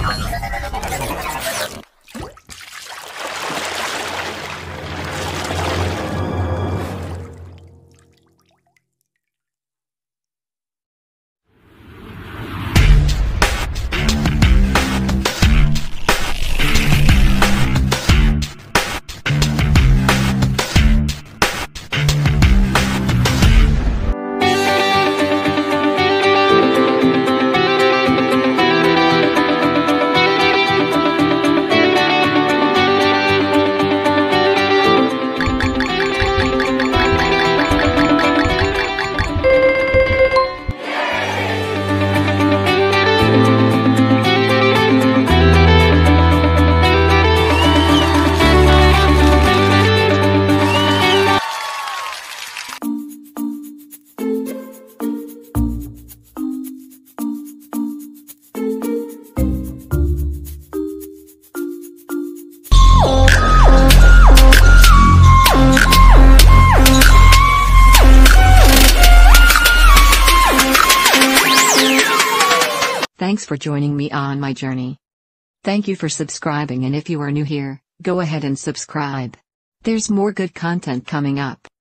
Thanks for joining me on my journey. Thank you for subscribing, and if you are new here, go ahead and subscribe. There's more good content coming up.